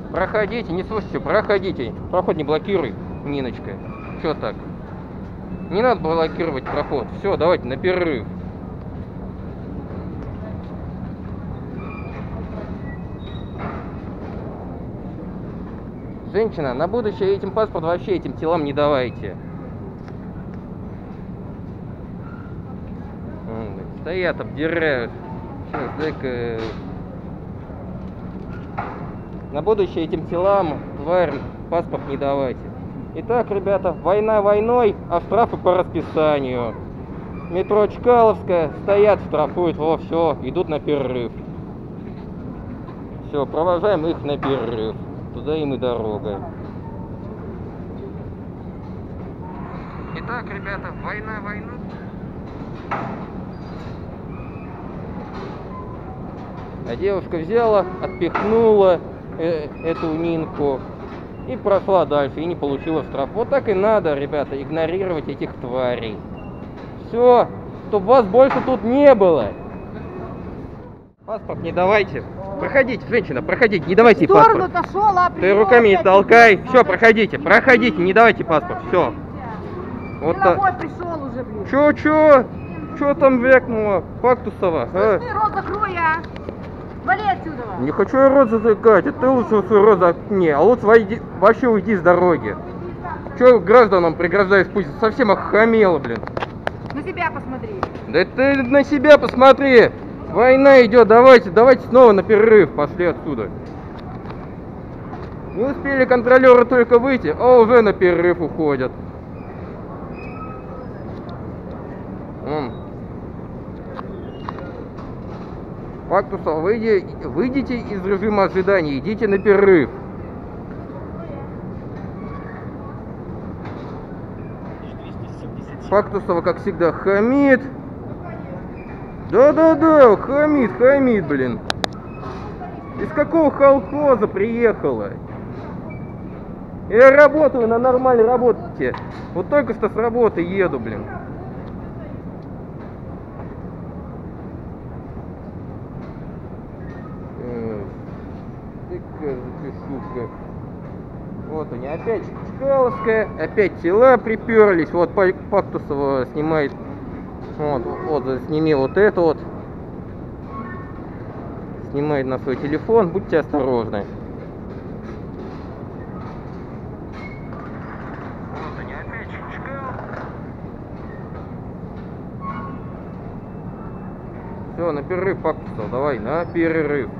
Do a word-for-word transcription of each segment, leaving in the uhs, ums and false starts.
Проходите, не слушайте, проходите. Проход не блокируй, Ниночка. Что так? Не надо блокировать проход. Все, давайте на перерыв. Женщина, на будущее этим паспорт вообще этим телам не давайте. Стоят, обдирают. Сейчас, дай-ка... На будущее этим телам, тварь, паспорт не давайте. Итак, ребята, война войной, а штрафы по расписанию. Метро Чкаловская, стоят, штрафуют, во, все, идут на перерыв. Все, провожаем их на перерыв. Туда им и дорога. Итак, ребята, война войну. А девушка взяла, отпихнула э, эту Нинку и прошла дальше, и не получила штраф. Вот так и надо, ребята, игнорировать этих тварей. Все, чтобы вас больше тут не было. Паспорт не давайте. Проходите, женщина, проходите, не давайте паспорт. Шел, а Ты руками не толкай. Все, проходите, проходите, не давайте паспорт. Все. Вот так. Пришел уже, блин. Че, че? Че там векнуло? Фактусова, а? Ты рот закрой, а? Вали отсюда. Не хочу я рот затыкать, а ты лучше свой рот заткни, а лучше войди, вообще уйди с дороги. Че гражданам преграждаешь путь? Совсем охамела, блин. На себя посмотри. Да ты на себя посмотри. Война идет, давайте, давайте снова на перерыв, пошли отсюда. Не успели контролеры только выйти, а уже на перерыв уходят. Вон. Фактусов, выйди, выйдите из режима ожидания, идите на перерыв. Фактусова, как всегда, хамит. Да-да-да, хамит, хамит, блин. Из какого колхоза приехала? Я работаю на нормальной работе. Вот только что с работы еду, блин. Запишуха. Вот они, опять Чкаловская, опять тела приперлись. Вот Фактусова снимает. Вот, вот, сними вот это вот. Снимает на свой телефон, будьте осторожны. Вот они, опять Чкаловская. Все, на перерыв, Фактусов, давай, на перерыв.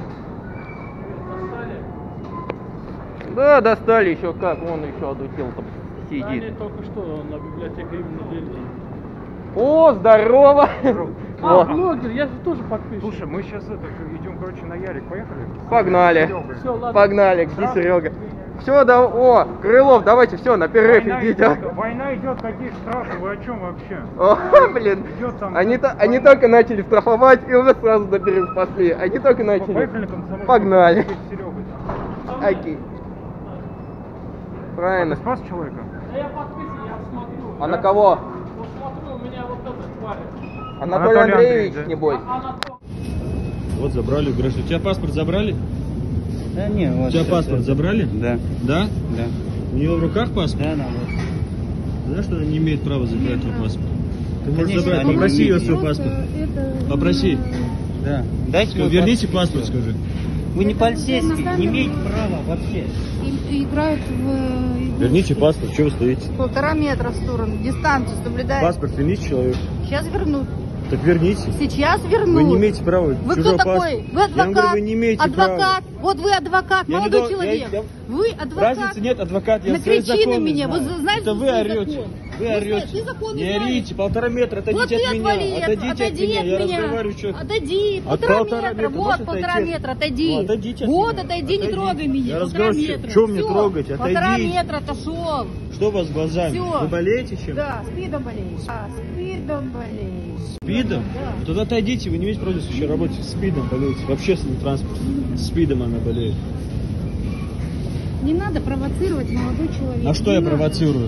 Да, достали еще как, вон еще одутел там сидит. Да, нет, только что на библиотеке именно Ленина. О, здорово! А, Вот. блогер, я же тоже подписчик. Слушай, мы сейчас это, идем, короче, на Ярик, поехали? Погнали. Все, ладно. Погнали, где Серега? Все, да, о, Крылов, давайте, все, на перерыв Война идите. идет, война идет, какие штрафы, вы о чем вообще? О, блин, Идет там, они, там, то, они только начали штрафовать и уже сразу на перерыв пошли. Они только начали. Поехали, комсомольцы. Погнали. С Серегой. Окей. Правильно. Ты спас человека? Да я подписан, я смотрю. А на кого? Вот смотрю, у меня вот этот тварь. Анатолий, Анатолий Андреевич, Андреевич, да? небось. Вот забрали граждан. У тебя паспорт забрали? Да не, вот. У тебя паспорт забрали? Да. Да? Да. У него в руках паспорт? Да, да, вот. Знаешь, что он не имеет права забирать твой паспорт? Ты можешь Конечно, забрать, они попроси не его имеют. свой паспорт. Попроси. Да. Дайте Ну, мой верните паспорт. паспорт, скажи. Вы не полицейский, не имеете права вообще. И, играют в... Верните паспорт, что вы стоите? Полтора метра в сторону, дистанцию соблюдают. Паспорт верните человеку. Сейчас вернут. Так верните. Сейчас вернут. Вы не имеете права. Вы чужой кто такой? паспорт. Вы адвокат? Я вам говорю, вы не имеете адвокат. права. Вот вы адвокат, Я не молодой дол- человек. я- я- Вы адвокат. Разницы нет, адвокат, я свои Накричи на законы меня. знаю. Вы знаете, Это что вы свой орете. закон? Вы Вы орете. свои законы Не знаете. орите, полтора метра, отойдите Вот ты от меня. отвали, Отойдите отойди от меня, от я меня. разговариваю, что... Отойди, От полтора, полтора метра, метра, вот можешь полтора отойти? метра, отойди. Ну, отойдите от вот, меня. отойди, Отойдите. не трогай меня, Я полтора разговариваю, метра. что мне Всё, трогать? Полтора Отойдите. метра отошел. Что у вас с глазами? Всё. Вы болеете чем? Да, спидом болеешь. А, спидом болеешь. Спидом? Да. Тогда отойдите, вы не имеете права еще работать с спидом болеете. В общественном транспорте. С спидом она болеет. Не надо провоцировать, молодой человек. А что Не я надо. провоцирую?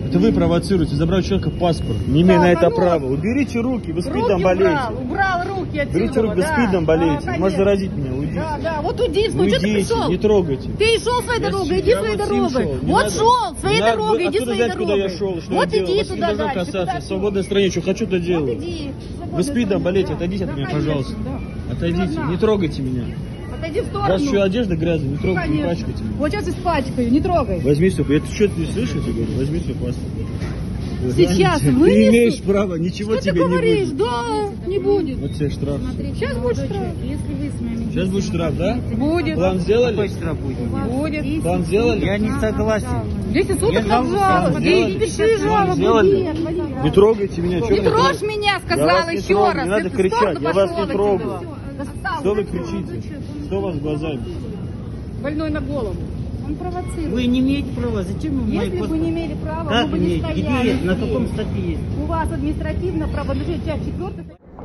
Это вы провоцируете, забрал у человека паспорт, не имея Да, на это конечно. права. Уберите руки, вы спидом Руки болеете. убрал, убрал руки отсюда. Уберите руки, вы да. спидом болеете. Да, Может конечно. заразить меня, уйдите. Да, да, вот уйди, ну что ты Уйдите, пришел? не трогайте. Ты и шел своей Я дорогой, с- иди я своей вот с ним дорогой. шел, не Вот надо. шел своей Не надо, дорогой, вы иди откуда своей знать, куда я дорогой. шел, что Вот я делал? иди Вас не туда должно дальше. касаться. куда В свободной стране, что хочу, то Вот делаю. иди. Вы спидом болеете, отойдите от Да, меня, конечно, пожалуйста. да. Отойдите, Всё не трогайте меня. Отойди в У сторону. вас еще одежда грязная, не трогайте, не Конечно. пачкайте. Вот сейчас испачкаю, не трогай. Возьми свой, это что ты не слышите, говорю, возьми свой паспорт. Вы Сейчас знаете, вынесу. Ты имеешь право, ничего Что ты тебе не говоришь? будет. Да, не будет. Вот тебе штраф. Сейчас будет штраф. Если вы с нами Сейчас будет штраф, да? Будет. План сделали? Какой штраф будет? Будет. План сделали? Я не согласен. десять суток Я как жалобу жалоба. сделали. Иди пиши жалобу. Сделали? Нет, Валерий. Не трогайте меня, что Не трожь меня, сказала не еще трогаю, раз. не надо Ты в кричать, сторону я вас пошел не трогаю. отсюда. Достал. Что вы кричите? Что у вас с глазами? Больной на голову. Он провоцирует. Вы не имеете права. Зачем вы мои Если бы паспорт? не имели права, Как мы бы не имеете? Где стояли. это? На здесь. каком статье есть? У вас административно правонарушение, часть четвертая.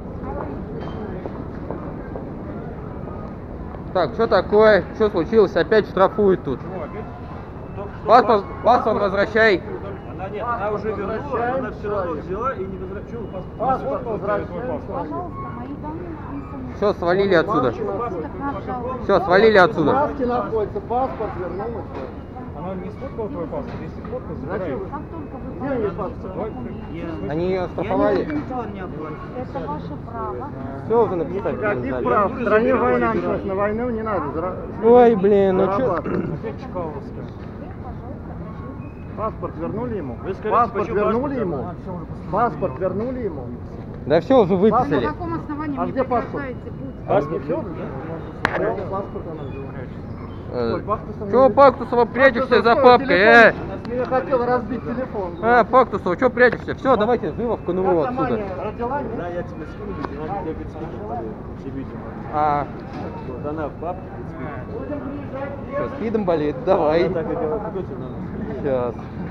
Так, что такое? Что случилось? Опять штрафуют тут. Паспорт, паспорт возвращай. Она нет, она уже вернула, она все равно взяла и не возвращала паспорт. Паспорт возвращай. Пожалуйста, мои данные написаны. Все, свалили отсюда. Пожалуйста. Все, свалили отсюда. находится, паспорт вернулась. Она не сфоткала твой паспорт, если сфоткала, забирай. Как только вы Я- Они ее Я оштрафовали. ничего не оплатил. это ваше право. Все уже написали. Каких прав? В стране война началась, на войну не надо. зара- Ой, блин, ну что? зарабатывать. Опять Чкаловская. Паспорт вернули ему? Вы скажите, Паспорт почему вернули паспорт ему? Паспорт вернули ему? Да все уже На выписали. каком основании А мне где паспорт? преграждаете путь? Паспорт все? Паспорт она взяла. Чего Пактусова прячешься за папкой, э? Я хотел разбить телефон. А, Пактусова, что прячешься? Все, давайте живо в КНУ Как сама отсюда. не родила, нет? Да, я тебе скину, где надо бегать с видео, все видео. А, Вот она в папке, что, спидом болит? Давай. так и делала, какой тебе номер? Сейчас.